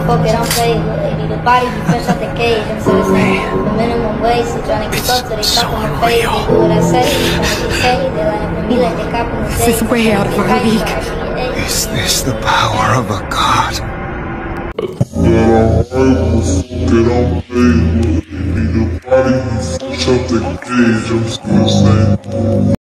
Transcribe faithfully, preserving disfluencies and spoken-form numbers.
fuck it, I'm paid. They need a body, be fresh out the cage. I'm so saying the minimum wage, so trying to keep up, so they talk in my face. They do what I say, they trying to get paid. They lying for me like they copping the This is way out of our league. Is this the power of a god? That I'm paid, need a body, be fresh out the cage. I'm still saying